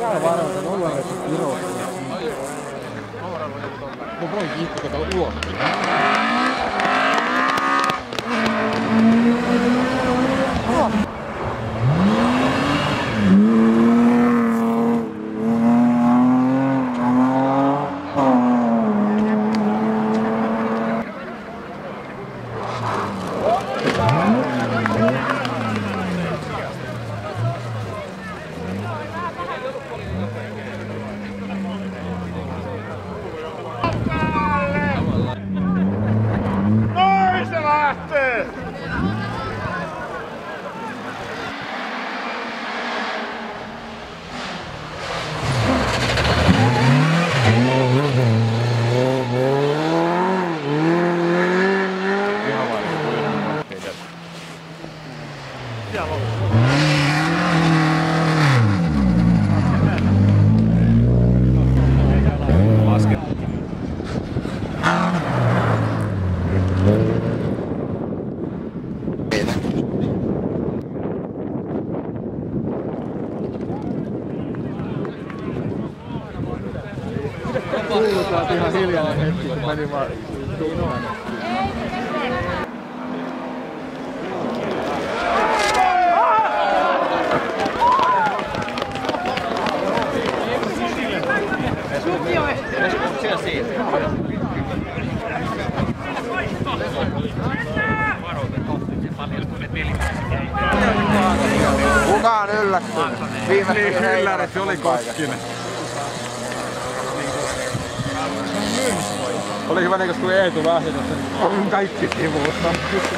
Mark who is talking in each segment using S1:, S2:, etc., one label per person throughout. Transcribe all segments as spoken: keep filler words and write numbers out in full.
S1: Mä varoitan, ollaan edes Virosta. Mä voin kiittää kato ulos. Kuulutaan ihan hiljainen hetki, kun meni vaan tunnaan.
S2: Kukaan yllättynyt? Viimeinen
S1: ylläret, se oli Koskinen. Oli hyvä näköistä, kun Eetu lähti tuossa. On kaikki sivuusta.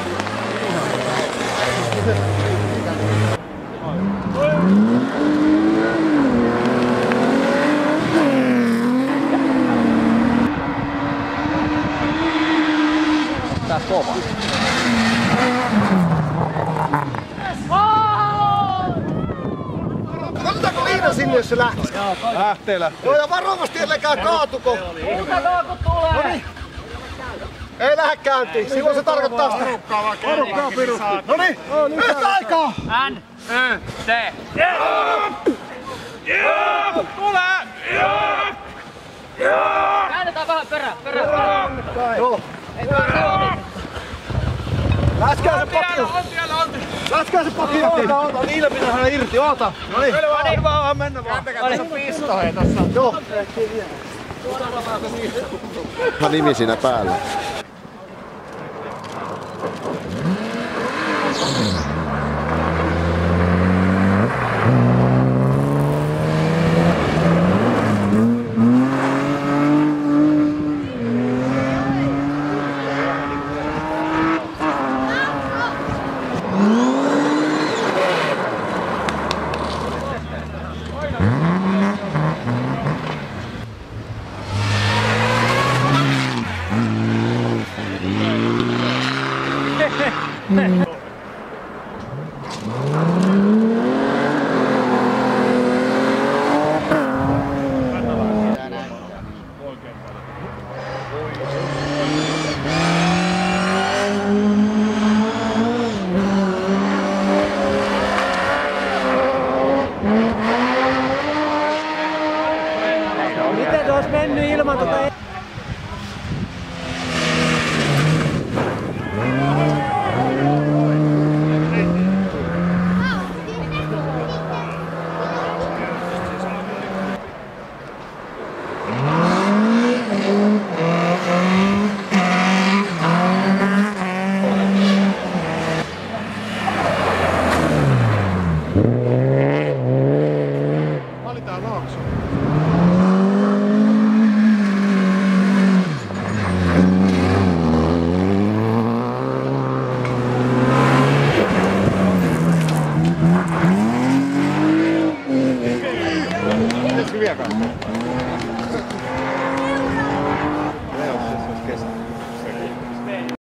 S1: Tää kova.
S2: Otetaanko Liina sinne, jos se lähtee?
S1: Lähtee, lähtee.
S2: Joo, ja varovasti, ellekään kaatuko.
S3: Muutakaa kun tulee!
S2: Ei lähde käyntiin, silloin se tarkoittaa sitä.
S1: Porukkaa pirusti.
S2: Noniin, yhtä aikaa!
S3: N, Y, T.
S1: Tulee!
S3: Käännetään vähän perään, perään, perään.
S2: Joo.
S3: Ei pääse.
S2: Läskää se pakio! Läskää se pakio! Oota, oota, Liina pitää saada irti, oota! Noniin! Hyvä vaan mennä vaan! Kääntäkää tässä pisto hei tossa! Joo! Mä nimi siinä päällä.
S3: Miten se olisi mennyt ilman tota...
S2: Valitaan Laakso. Hyviä kanssa.